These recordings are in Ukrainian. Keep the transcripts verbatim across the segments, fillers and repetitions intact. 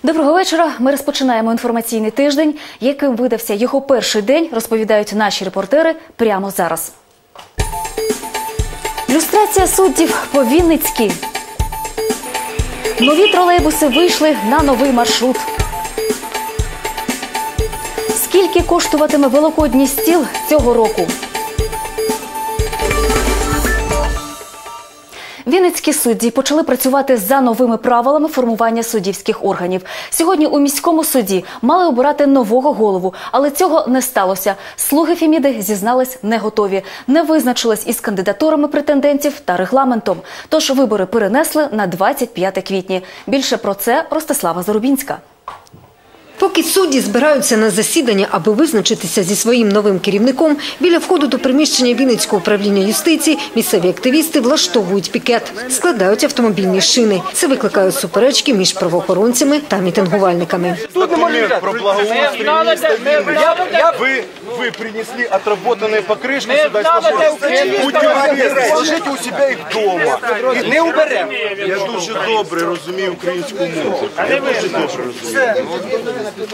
Доброго вечора. Ми розпочинаємо інформаційний тиждень. Яким видався його перший день, розповідають наші репортери прямо зараз. Люстрація суддів по-вінницьки. Нові тролейбуси вийшли на новий маршрут. Скільки коштуватиме великодній стіл цього року? Вінницькі судді почали працювати за новими правилами формування суддівських органів. Сьогодні у міському суді мали обирати нового голову, але цього не сталося. Слуги Феміди зізнались не готові, не визначились із кандидатурами претендентів та регламентом. Тож вибори перенесли на двадцять п'яте квітня. Більше про це Ростислава Зарубінська. Поки судді збираються на засідання, аби визначитися зі своїм новим керівником, біля входу до приміщення Вінницького управління юстиції місцеві активісти влаштовують пікет, складають автомобільні шини. Це викликає суперечки між правоохоронцями та мітингувальниками. Документ про благоустрій міста Вінниці. Ви, ви принесли отработані покришки сюди. Будьте сложите у себе їх вдома. Не уберемо. Я дуже добре розумію українську мову. Я дуже добре розумію.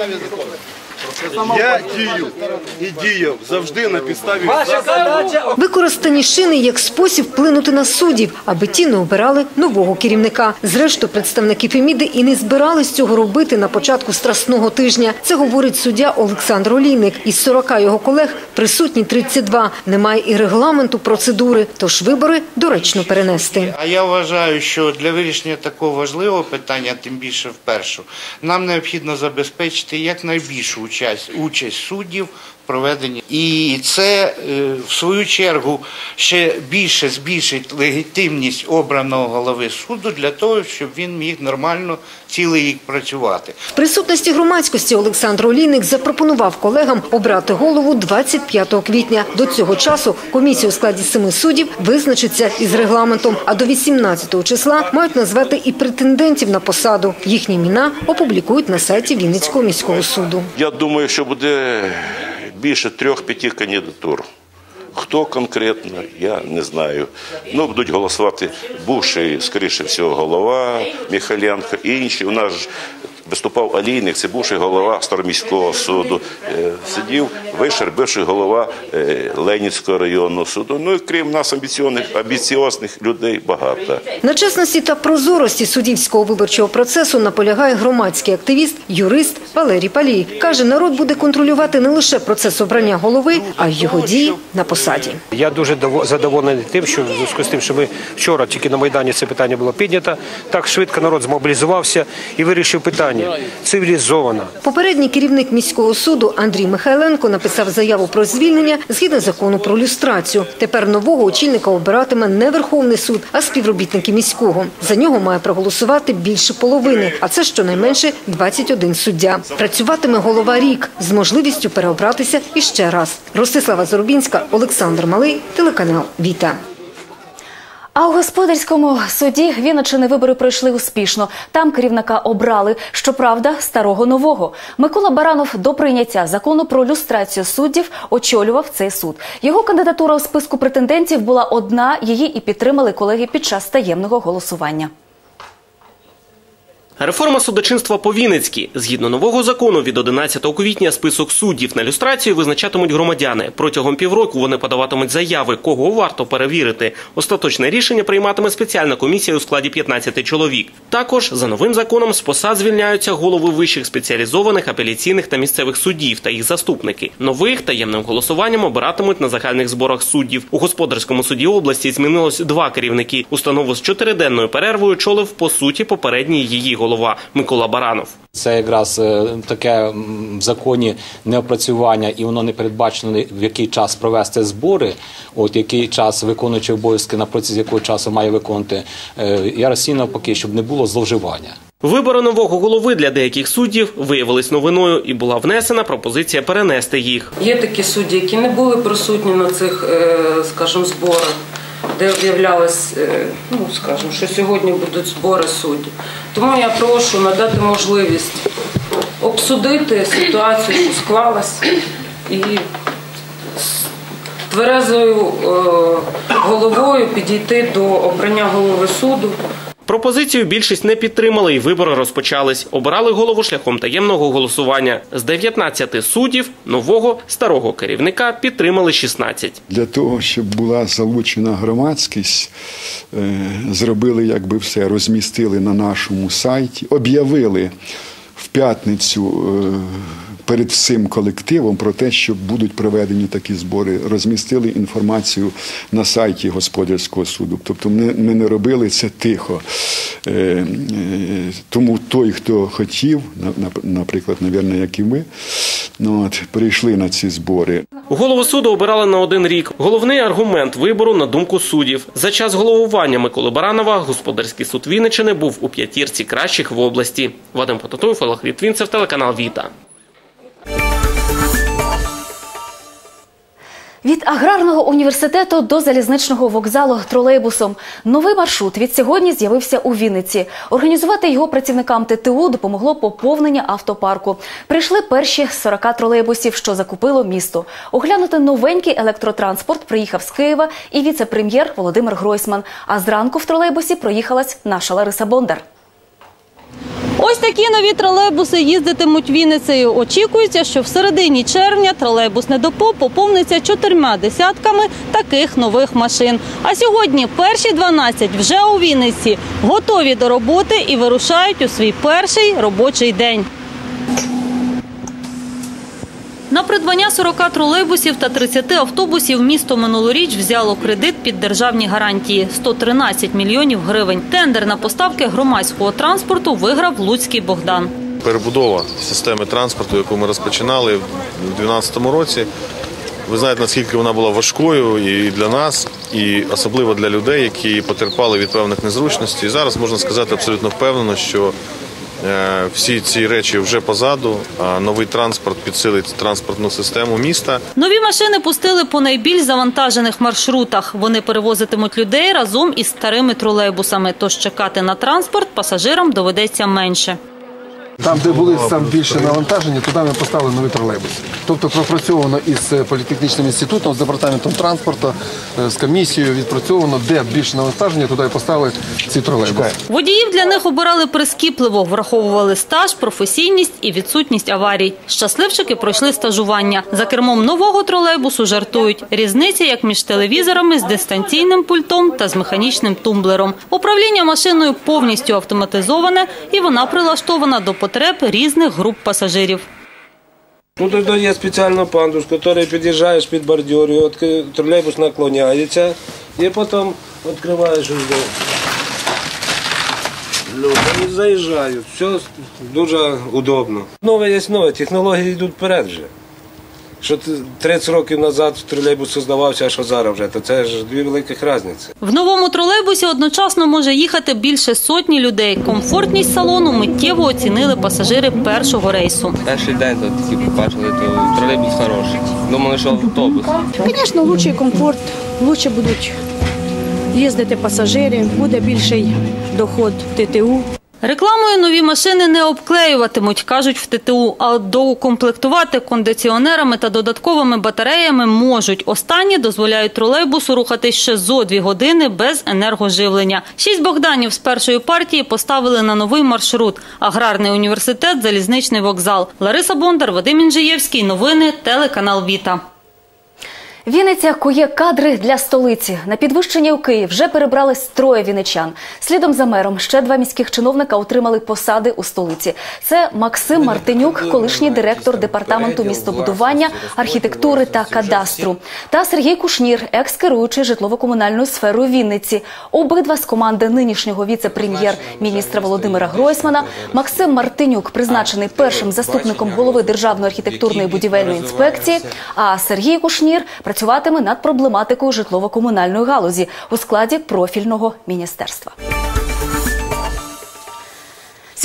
Я дію і діяв завжди на підставі закону. Використані шини як спосіб вплинути на суддів, аби ті не обирали нового керівника. Зрештою, представники Феміди і не збирались цього робити на початку Страсного тижня. Це говорить суддя Олександр Олійник. Із сорока його колег присутні тридцять два. Немає і регламенту процедури, тож вибори доречно перенести. А я вважаю, що для вирішення такого важливого питання, тим більше вперше, нам необхідно забезпечити якнайбільшу участь, участь суддів в проведенні. І це, в свою чергу, ще більше збільшить легітимність обраного голови суду для того, щоб він міг нормально цілий рік працювати. В присутності громадськості Олександр Олійник запропонував колегам обрати голову двадцять п'ятого квітня. До цього часу комісія у складі семи суддів визначиться із регламентом, а до вісімнадцятого числа мають назвати і претендентів на посаду. Їхні імена опублікують на сайті Вінницького міського суду. Я думаю, що буде більше трьох-п'яти кандидатур. Хто конкретно, я не знаю. Ну, будуть голосувати бувший, скоріше всього, голова Михайленко і інші. У нас ж виступав Олійник, це бувший голова Староміського суду. Сидів Вишер, бивший голова Ленінського районного суду. Ну і крім нас амбіційних, амбіціозних людей багато. На чесності та прозорості суддівського виборчого процесу наполягає громадський активіст, юрист Валерій Палій. Каже, народ буде контролювати не лише процес обрання голови, а й його дії на посаді. Я дуже задоволений тим, що в зв'язку з тим, що ми вчора тільки на Майдані це питання було піднято, так швидко народ змобілізувався і вирішив питання. Цивілізована. Попередній керівник міського суду Андрій Михайленко написав заяву про звільнення згідно закону про люстрацію. Тепер нового очільника обиратиме не Верховний суд, а співробітники міського. За нього має проголосувати більше половини, а це щонайменше двадцять один суддя. Працюватиме голова рік з можливістю переобратися іще раз. Ростислава Зарубінська, Олександр Малий, телеканал Віта. А у господарському суді Вінниччини вибори пройшли успішно. Там керівника обрали, щоправда, старого-нового. Микола Баранов до прийняття закону про люстрацію суддів очолював цей суд. Його кандидатура у списку претендентів була одна, її і підтримали колеги під час таємного голосування. Реформа судочинства по-вінницьки. Згідно нового закону, від одинадцятого квітня список суддів на люстрацію визначатимуть громадяни. Протягом півроку вони подаватимуть заяви, кого варто перевірити. Остаточне рішення прийматиме спеціальна комісія у складі п'ятнадцяти чоловік. Також, за новим законом, з посад звільняються голови вищих спеціалізованих, апеляційних та місцевих судів та їх заступники. Нових таємним голосуванням обиратимуть на загальних зборах суддів. У господарському суді області змінилось два керівники. Установу з чотириденною перервою очолив, по суті, попередній її голова. голова Микола Баранов. Це якраз таке в законі неопрацювання, і воно не передбачено, в який час провести збори, от який час виконуючи обов'язки, на протязі якого часу має виконувати. Я розцінював поки, щоб не було зловживання. Вибори нового голови для деяких суддів виявились новиною і була внесена пропозиція перенести їх. Є такі судді, які не були присутні на цих, скажімо, зборах, де об'являлось, ну, скажімо, що сьогодні будуть збори суддів. Тому я прошу надати можливість обсудити ситуацію, що склалась, і з тверезою головою підійти до обрання голови суду. Пропозицію більшість не підтримали і вибори розпочались. Обирали голову шляхом таємного голосування. З дев'ятнадцяти суддів нового старого керівника підтримали шістнадцять. Для того, щоб була залучена громадськість, зробили якби все, розмістили на нашому сайті, об'явили в п'ятницю перед всім колективом про те, що будуть проведені такі збори, розмістили інформацію на сайті господарського суду. Тобто ми, ми не робили це тихо. Е, е, тому той, хто хотів, наприклад, мабуть, як і ми, ну, от, прийшли на ці збори. Голову суду обирали на один рік. Головний аргумент вибору, на думку суддів. За час головування Миколи Баранова господарський суд Вінниччини був у п'ятірці кращих в області. Вадим Потатуєв, Олег Літвінцев, телеканал Віта. Від аграрного університету до залізничного вокзалу тролейбусом. Новий маршрут від сьогодні з'явився у Вінниці. Організувати його працівникам Т Т У допомогло поповнення автопарку. Прийшли перші сорок тролейбусів, що закупило місто. Оглянути новенький електротранспорт приїхав з Києва і віце-прем'єр Володимир Гройсман. А зранку в тролейбусі проїхалась наша Лариса Бондар. Ось такі нові тролейбуси їздитимуть Вінницею. Очікується, що в середині червня тролейбусне депо поповниться чотирма десятками таких нових машин. А сьогодні перші дванадцять вже у Вінниці, готові до роботи і вирушають у свій перший робочий день. На придбання сорока тролейбусів та тридцяти автобусів місто минулоріч взяло кредит під державні гарантії – сто тринадцять мільйонів гривень. Тендер на поставки громадського транспорту виграв Луцький Богдан. Перебудова системи транспорту, яку ми розпочинали в дві тисячі дванадцятому році, ви знаєте, наскільки вона була важкою і для нас, і особливо для людей, які потерпали від певних незручностей. Зараз можна сказати абсолютно впевнено, що всі ці речі вже позаду, а новий транспорт підсилить транспортну систему міста. Нові машини пустили по найбільш завантажених маршрутах. Вони перевозитимуть людей разом із старими тролейбусами, тож чекати на транспорт пасажирам доведеться менше. Там, де були там більше навантаження, туди ми поставили нові тролейбуси. Тобто пропрацьовано із політехнічним інститутом, з департаментом транспорту, з комісією відпрацьовано, де більше навантаження, туди поставили ці тролейбуси. Водіїв для них обирали прискіпливо, враховували стаж, професійність і відсутність аварій. Щасливчики пройшли стажування. За кермом нового тролейбусу жартують. Різниця як між телевізорами з дистанційним пультом та з механічним тумблером. Управління машиною повністю автоматизоване і вона прилаштована до потреб різних груп пасажирів. Тут є спеціальна пандус, який під'їжджаєш під бордюр, тролейбус наклоняється і потім відкриваєш люди і заїжджають. Все дуже удобно. Нове є нове, технології йдуть вперед вже. Що тридцять років назад тролейбус здавався, а що зараз вже, то це ж дві великих різниці. В новому тролейбусі одночасно може їхати більше сотні людей. Комфортність салону миттєво оцінили пасажири першого рейсу. Перший день тут такі побачили, то тролейбус хороший. Думали, що автобус. Звісно, кращий комфорт, краще будуть їздити пасажири, буде більший доход Т Т У. Рекламою нові машини не обклеюватимуть, кажуть в Т Т У, а доукомплектувати кондиціонерами та додатковими батареями можуть. Останні дозволяють тролейбусу рухатись ще зо дві години без енергоживлення. Шість Богданів з першої партії поставили на новий маршрут – Аграрний університет, залізничний вокзал. Лариса Бондар, Вадим Інжиєвський. Новини, телеканал Віта. Вінниця кує кадри для столиці. На підвищення у Київ вже перебрались троє вінничан. Слідом за мером ще два міських чиновника отримали посади у столиці. Це Максим Мартинюк, колишній директор департаменту містобудування, архітектури та кадастру. Та Сергій Кушнір, екс-керуючий житлово-комунальною сферою Вінниці. Обидва з команди нинішнього віце-прем'єр-міністра Володимира Гройсмана. Максим Мартинюк призначений першим заступником голови Державної архітектурної будівельної інспекції, а Сергій Кушнір працюватиме над проблематикою житлово-комунальної галузі у складі профільного міністерства.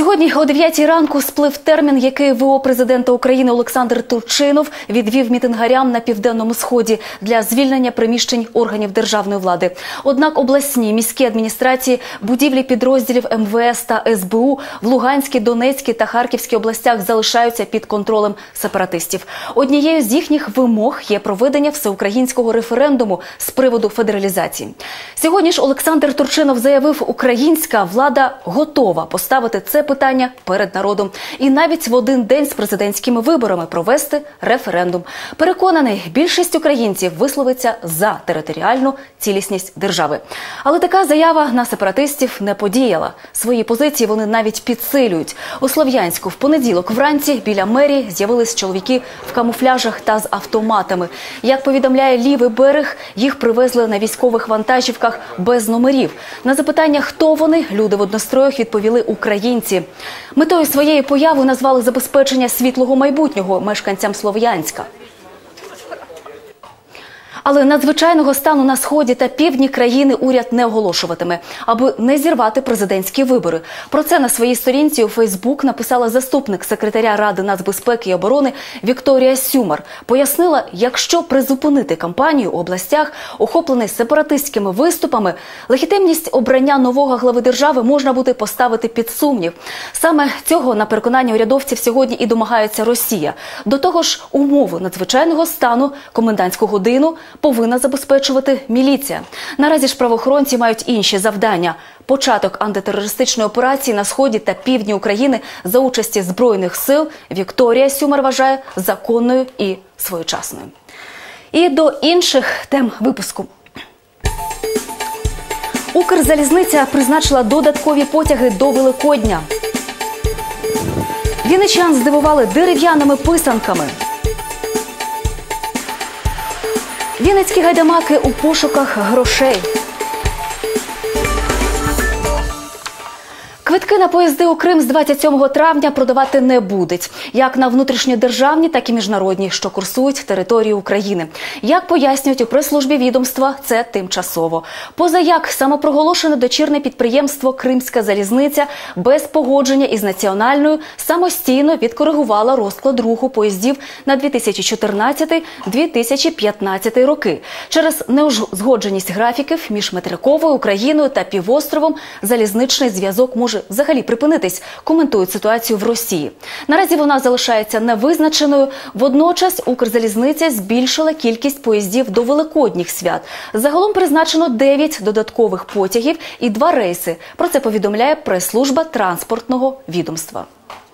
Сьогодні о дев'ятій ранку сплив термін, який ВО президента України Олександр Турчинов відвів мітингарям на Південному Сході для звільнення приміщень органів державної влади. Однак обласні, міські адміністрації, будівлі підрозділів ем ве ес та ес бе у в Луганській, Донецькій та Харківській областях залишаються під контролем сепаратистів. Однією з їхніх вимог є проведення всеукраїнського референдуму з приводу федералізації. Сьогодні ж Олександр Турчинов заявив, українська влада готова поставити це питання перед народом і навіть в один день з президентськими виборами провести референдум. Переконаний, більшість українців висловиться за територіальну цілісність держави. Але така заява на сепаратистів не подіяла. Свої позиції вони навіть підсилюють. У Слов'янську в понеділок вранці біля мерії з'явились чоловіки в камуфляжах та з автоматами. Як повідомляє «Лівий берег», їх привезли на військових вантажівках без номерів. На запитання, хто вони, люди в одностроях відповіли «українці». Метою своєї появи назвали забезпечення світлого майбутнього мешканцям Слов'янська. Але надзвичайного стану на сході та півдні країни уряд не оголошуватиме, аби не зірвати президентські вибори. Про це на своїй сторінці у Фейсбук написала заступник секретаря Ради нацбезпеки і оборони Вікторія Сюмар. Пояснила, якщо призупинити кампанію у областях, охоплений сепаратистськими виступами, легітимність обрання нового глави держави можна буде поставити під сумнів. Саме цього, на переконання урядовців, сьогодні і домагається Росія. До того ж, умови надзвичайного стану, комендантську годину повинна забезпечувати міліція. Наразі ж правоохоронці мають інші завдання. Початок антитерористичної операції на сході та півдні України за участі Збройних сил Вікторія Сюмар вважає законною і своєчасною. І до інших тем випуску. Укрзалізниця призначила додаткові потяги до Великодня. Вінничан здивували дерев'яними писанками. Вінницькі гайдамаки у пошуках грошей. Квитки на поїзди у Крим з двадцять сьомого травня продавати не будуть. Як на внутрішньодержавні, так і міжнародні, що курсують територію України. Як пояснюють у прес-службі відомства, це тимчасово. Позаяк самопроголошене дочірне підприємство «Кримська залізниця» без погодження із національною самостійно відкоригувало розклад руху поїздів на дві тисячі чотирнадцятий - дві тисячі п'ятнадцятий роки. Через неузгодженість графіків між материковою Україною та півостровом залізничний зв'язок може взагалі припинитись, коментують ситуацію в Росії. Наразі вона залишається невизначеною. Водночас Укрзалізниця збільшила кількість поїздів до великодніх свят. Загалом призначено дев'ять додаткових потягів і два рейси. Про це повідомляє прес-служба транспортного відомства.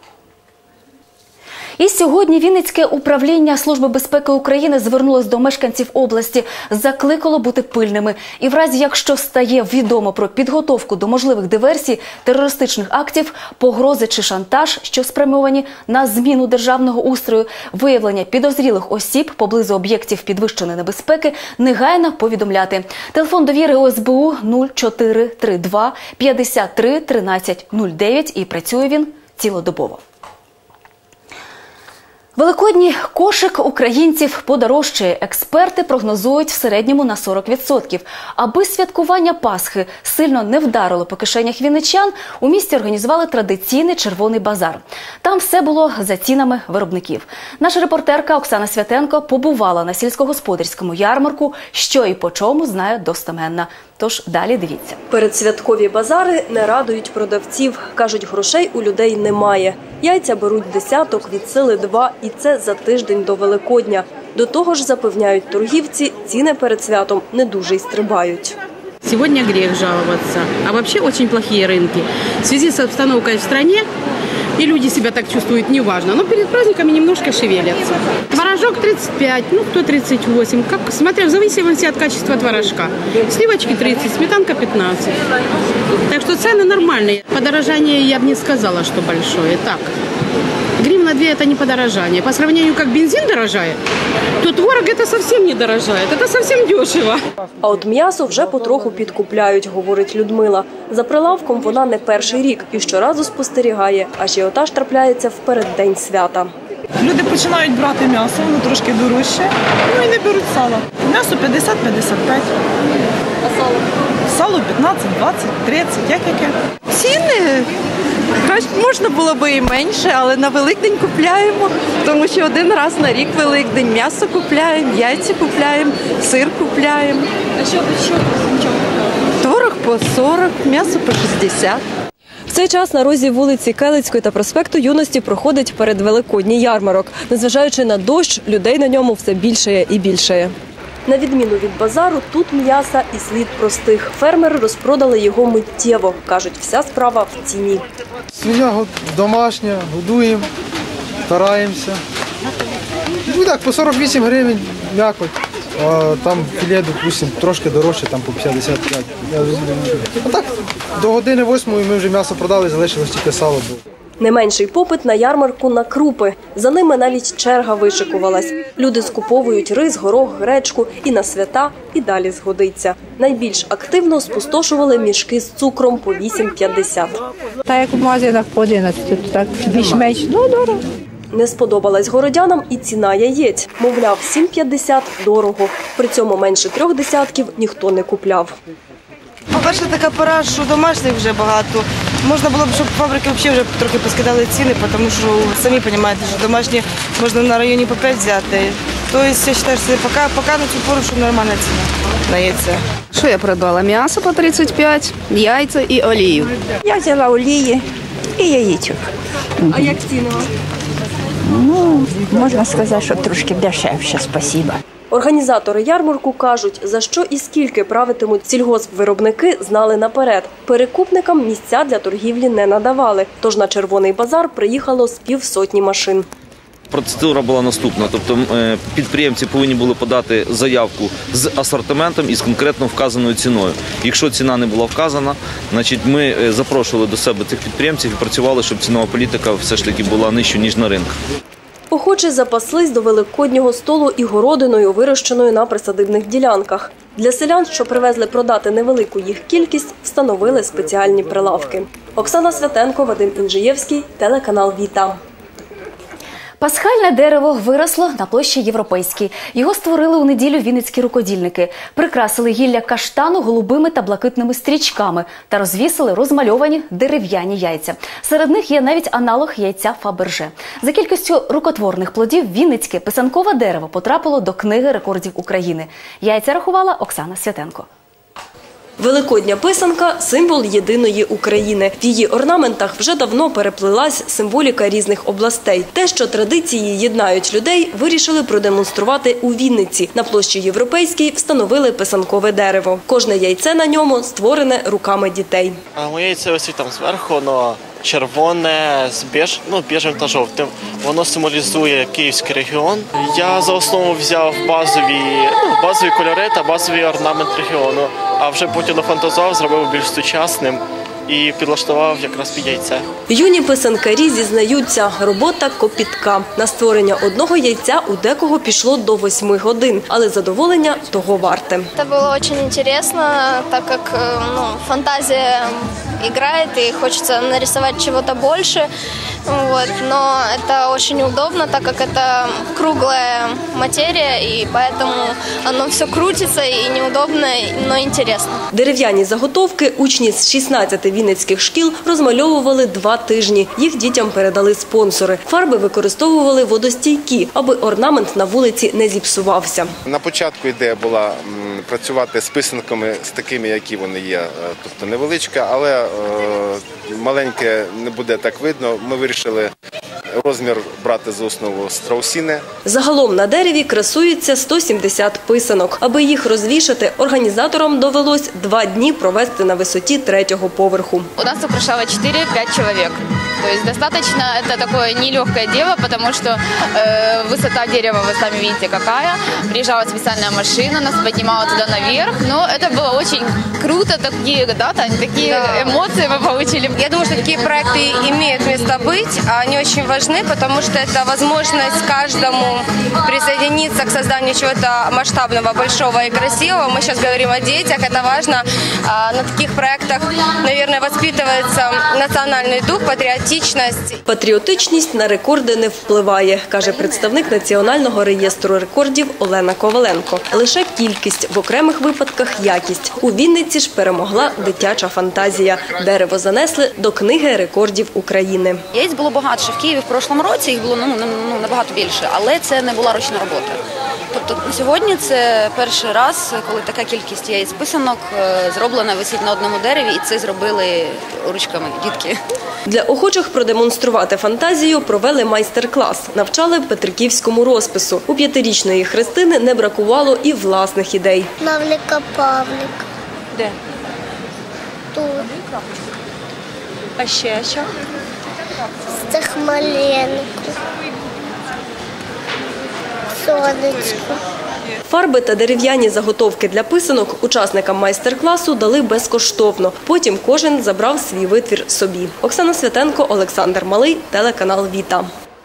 І сьогодні Вінницьке управління Служби безпеки України звернулось до мешканців області, закликало бути пильними. І в разі, якщо стає відомо про підготовку до можливих диверсій, терористичних актів, погрози чи шантаж, що спрямовані на зміну державного устрою, виявлення підозрілих осіб поблизу об'єктів підвищеної небезпеки, негайно повідомляти. Телефон довіри о ес бе у нуль чотири три два п'ятдесят три тринадцять нуль дев'ять і працює він цілодобово. Великодній кошик українців подорожчає. Експерти прогнозують в середньому на сорок відсотків. Аби святкування Пасхи сильно не вдарило по кишенях вінничан, у місті організували традиційний червоний базар. Там все було за цінами виробників. Наша репортерка Оксана Святенко побувала на сільськогосподарському ярмарку, що і по чому знає достеменно. Тож далі дивіться. Передсвяткові базари не радують продавців. Кажуть, грошей у людей немає. Яйця беруть десяток, від сили два, і це за тиждень до Великодня. До того ж, запевняють торгівці, ціни перед святом не дуже й стрибають. Сегодня грех жаловаться, а вообще очень плохие рынки. В связи с обстановкой в стране, и люди себя так чувствуют, неважно, но перед праздниками немножко шевелятся. Творожок тридцать пять, ну кто тридцать восемь, как, смотря в зависимости от качества творожка. Сливочки тридцать, сметанка пятнадцать. Так что цены нормальные. Подорожание я бы не сказала, что большое. Так, гривна две – это не подорожание. По сравнению, как бензин дорожает, то творог – это совсем не дорожает, это совсем дешево. А от м'ясо вже потроху підкупляють, говорить Людмила. За прилавком вона не перший рік і щоразу спостерігає, ажіотаж трапляється в переддень свята. Люди починають брати м'ясо, воно трошки дорожче, ну і не беруть сало. М'ясо п'ятдесят - п'ятдесят п'ять. А сало? Сало п'ятнадцять, двадцять, тридцять, як яке. Ціни Краще можна було би і менше, але на Великдень купляємо, тому що один раз на рік Великдень м'ясо купляємо, яйця купляємо, сир купляємо. А що, що, що? Творог по сорок, м'ясо по шістдесят. В цей час на розі вулиці Келицької та проспекту Юності проходить передвеликодній ярмарок. Незважаючи на дощ, людей на ньому все більшає і більшає. На відміну від базару, тут м'яса і слід простих. Фермери розпродали його миттєво. Кажуть, вся справа в ціні. Свиня домашня, годуємо, стараємося. Ну так, по сорок вісім гривень м'якоть. А там філе, допустим, трошки дорожче, там по п'ятдесят п'ять. А так, до години восьмої ми вже м'ясо продали, залишилось тільки сало було. Не менший попит на ярмарку на крупи. За ними навіть черга вишикувалась. Люди скуповують рис, горох, гречку і на свята, і далі згодиться. Найбільш активно спустошували мішки з цукром по вісім п'ятдесят. Так як в магазинах по одинадцять, так більш-менш, ну дорого. Не сподобалась городянам і ціна яєць. Мовляв, сім п'ятдесят – дорого. При цьому менше трьох десятків ніхто не купляв. По-перше, така пора, що домашніх вже багато. Можна було б, щоб фабрики взагалі вже трохи поскидали ціни, тому що самі розумієте, що домашні можна на районі по п'ять взяти. Тобто, я вважаю, що поки, поки на цю пору, що нормальна ціна на яйця. Що я продала? М'ясо по тридцять п'ять, яйця і олію. Я взяла олії і яєчок. А як ціни? Ну, можна сказати, що трошки дешевше, спасибо. Організатори ярмарку кажуть, за що і скільки правитимуть сільгоспвиробники, знали наперед. Перекупникам місця для торгівлі не надавали, тож на Червоний базар приїхало з півсотні машин. Процедура була наступна, тобто підприємці повинні були подати заявку з асортиментом і з конкретно вказаною ціною. Якщо ціна не була вказана, значить ми запрошували до себе цих підприємців і працювали, щоб цінова політика все ж таки була нижчою, ніж на ринку. Охочі запаслись до великоднього столу і городиною, вирощеною на присадибних ділянках. Для селян, що привезли продати невелику їх кількість, встановили спеціальні прилавки. Оксана Святенко, Вадим Інжиєвський, телеканал Віта. Пасхальне дерево виросло на площі Європейській. Його створили у неділю вінницькі рукодільники. Прикрасили гілля каштану голубими та блакитними стрічками та розвісили розмальовані дерев'яні яйця. Серед них є навіть аналог яйця Фаберже. За кількістю рукотворних плодів вінницьке писанкове дерево потрапило до книги рекордів України. Яйця рахувала Оксана Святенко. Великодня писанка – символ єдиної України. В її орнаментах вже давно переплилась символіка різних областей. Те, що традиції єднають людей, вирішили продемонструвати у Вінниці. На площі Європейській встановили писанкове дерево. Кожне яйце на ньому створене руками дітей. Моє яйце ось там зверху, воно червоне з біж, ну, біжем та жовтим. Воно символізує Київський регіон. Я за основу взяв базові, ну, базові кольори та базовий орнамент регіону, а вже потім нафантазував, зробив більш сучасним і підлаштував якраз під яйце. Юні писанкарі зізнаються, робота копітка. На створення одного яйця у декого пішло до восьми годин, але задоволення того варте. Це було дуже цікаво, так як ну, фантазія грає і хочеться нарисувати чогось більше. Вот. Но это очень удобно, так как это круглая материя, и поэтому оно все крутится и неудобно, но интересно. Дерев'яні заготовки учні з шістнадцяти вінницьких шкіл розмальовували два тижні. Їх дітям передали спонсори. Фарби використовували водостійкі, аби орнамент на вулиці не зіпсувався. На початку ідея була працювати з писанками, з такими, які вони є, тобто невеличка, але маленьке не буде так видно. Ми вирішили розмір брати за основу страусіни. Загалом на дереві красується сто сімдесят писанок. Аби їх розвішати, організаторам довелось два дні провести на висоті третього поверху. У нас украшало чотири-п'ять чоловік. То есть достаточно, это такое нелегкое дело, потому что э, высота дерева, вы сами видите, какая. Приезжала специальная машина, нас поднимала туда наверх. Но это было очень круто, такие, да, Тань, такие да. эмоции мы получили. Я думаю, что такие проекты имеют место быть, они очень важны. важны, потому что это возможность каждому присоединиться к созданию чего-то масштабного, большого и красивого. Мы сейчас говорим о детях, это важно. На таких проектах, наверное, воспитывается национальный дух, патріотичність. Патріотичність на рекорди не впливає, каже представник Національного реєстру рекордів Олена Коваленко. Лише кількість, в окремих випадках якість. У Вінниці ж перемогла дитяча фантазія. Дерево занесли до книги рекордів України. Яєць було багато, що в Києві в прошлому році їх було ну, ну, набагато більше, але це не була ручна робота. Тобто сьогодні це перший раз, коли така кількість яєць-писанок зроблена, висить на одному дереві, і це зробили ручками дітки. Для охочих продемонструвати фантазію провели майстер-клас, навчали петриківському розпису. У п'ятирічної Христини не бракувало і власних ідей. Павлика Павлик. Де? Тут. А ще що? Стахмаленко. Сонечко. Фарби та дерев'яні заготовки для писанок учасникам майстер-класу дали безкоштовно. Потім кожен забрав свій витвір собі. Оксана Святенко, Олександр Малий, телеканал «Віта».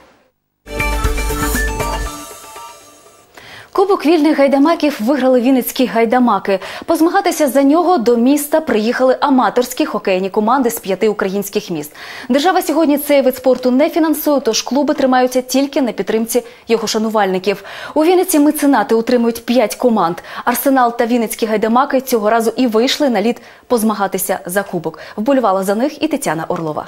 Кубок вільних гайдамаків виграли вінницькі гайдамаки. Позмагатися за нього до міста приїхали аматорські хокейні команди з п'яти українських міст. Держава сьогодні цей вид спорту не фінансує, тож клуби тримаються тільки на підтримці його шанувальників. У Вінниці меценати утримують п'ять команд. Арсенал та вінницькі гайдамаки цього разу і вийшли на лід позмагатися за кубок. Вболівала за них і Тетяна Орлова.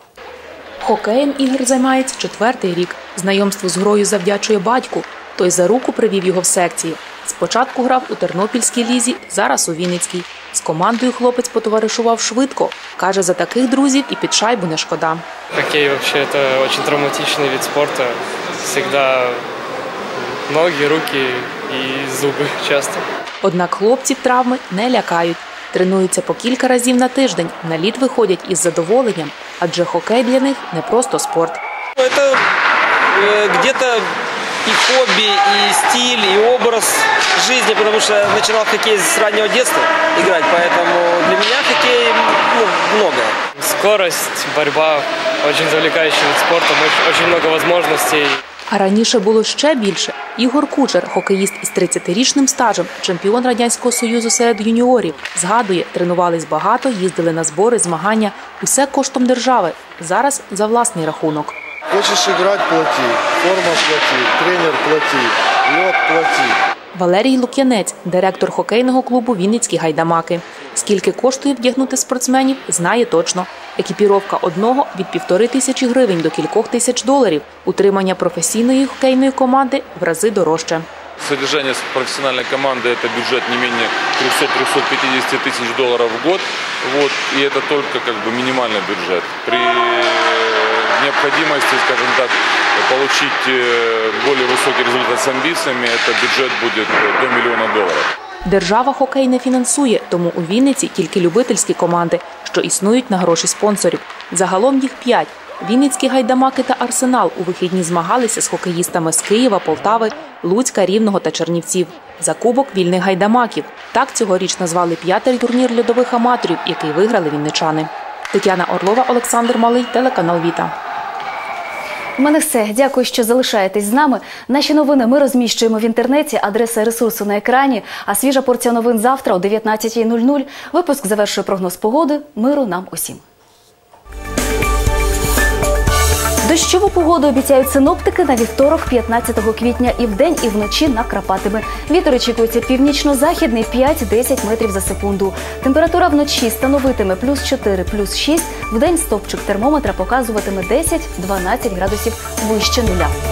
Хокеєм Ігор займається четвертий рік. Знайомство з грою завдячує батьку. Той за руку привів його в секції. Спочатку грав у Тернопільській лізі, зараз у Вінницькій. З командою хлопець потоваришував швидко. Каже, за таких друзів і під шайбу не шкода. Хоккей вообще это очень травматичный вид спорта. Всегда ноги, руки і зуби часто. Однак хлопців травми не лякають. Тренуються по кілька разів на тиждень. На лід виходять із задоволенням, адже хокей для них не просто спорт. Це где-то и хобби, и стиль, и образ жизни, потому что я начинал в хоккей с раннего детства играть, поэтому для меня хоккей ну, многое. Скорость, борьба, очень завлекающий вид спорта, очень много возможностей. А раніше було ще більше. Ігор Кучер, хокеїст із тридцятирічним стажем, чемпіон Радянського Союзу серед юніорів. Згадує, тренувались багато, їздили на збори, змагання. Усе коштом держави. Зараз за власний рахунок. Хочеш грати – плати, форма – плати, тренер – плати, льот – плати. Валерій Лук'янець, директор хокейного клубу «Вінницькі гайдамаки». Скільки коштує вдягнути спортсменів, знає точно. Екіпіровка одного – від півтори тисячі гривень до кількох тисяч доларів. Утримання професійної хокейної команди – в рази дорожче. Содержание профессиональной команды – это бюджет не менее трёхсот-трёхсот пятидесяти тысяч долларов в год. Вот, и это только как бы минимальный бюджет. При необходимости, скажем так, получить более высокий результат с амбициями, это бюджет будет до миллиона долларов. Держава хокей не фінансує, тому у Вінниці тільки любительські команди, що існують на гроші спонсорів. Загалом їх п'ять. Вінницькі гайдамаки та Арсенал у вихідні змагалися з хокеїстами з Києва, Полтави, Луцька, Рівного та Чернівців. За кубок вільних гайдамаків. Так цьогоріч назвали п'ятий турнір льодових аматорів, який виграли вінничани. Тетяна Орлова, Олександр Малий, телеканал «Віта». У мене все. Дякую, що залишаєтесь з нами. Наші новини ми розміщуємо в інтернеті, адреса ресурсу на екрані, а свіжа порція новин завтра о дев'ятнадцятій нуль нуль. Випуск завершує прогноз погоди. Миру нам усім. Дощову погоду обіцяють синоптики на вівторок, п'ятнадцятого квітня, і вдень, і вночі накрапатиме. Вітер очікується північно-західний п'ять-десять метрів за секунду. Температура вночі становитиме плюс чотири, плюс шість. Вдень стопчик термометра показуватиме десять-дванадцять градусів вище нуля.